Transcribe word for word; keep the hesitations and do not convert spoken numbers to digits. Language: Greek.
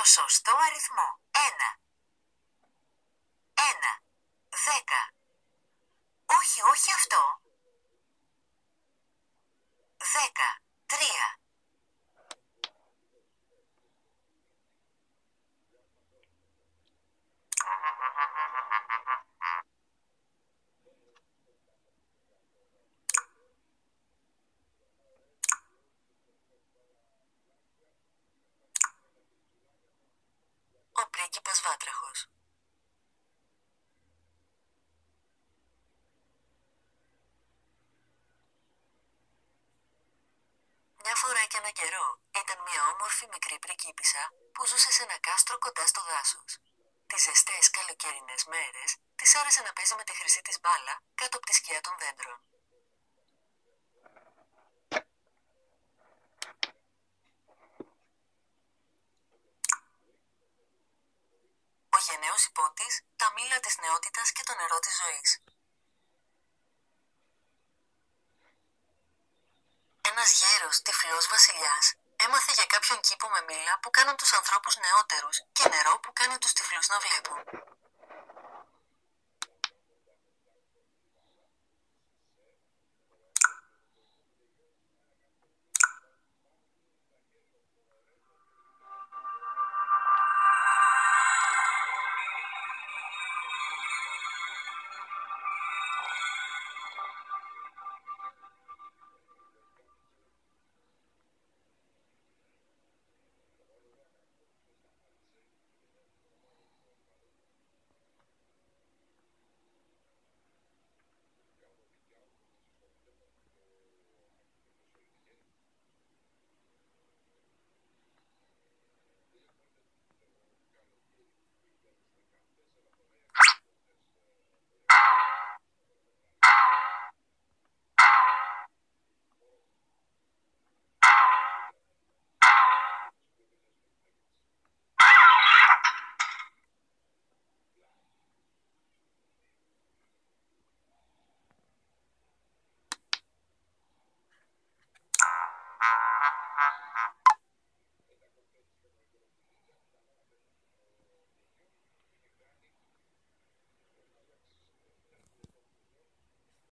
το σωστό αριθμό. Ένα. Ένα. Δέκα. Όχι, όχι αυτό. Δέκα. Τρία. Ο πρίγκιπας Βάτραχος. Μια φορά και ένα καιρό ήταν μια όμορφη μικρή πριγκίπισσα που ζούσε σε ένα κάστρο κοντά στο δάσος. Τις ζεστές καλοκαιρινές μέρες της άρεσε να παίζει με τη χρυσή της μπάλα κάτω από τη σκιά των δέντρων. Ο γενναίος υπότης, τα μήλα της νεότητας και το νερό της ζωής. Ένας γέρος, τυφλός βασιλιάς, έμαθε για κάποιον κήπο με μήλα που κάνουν τους ανθρώπους νεότερους και νερό που κάνει τους τυφλούς να βλέπουν.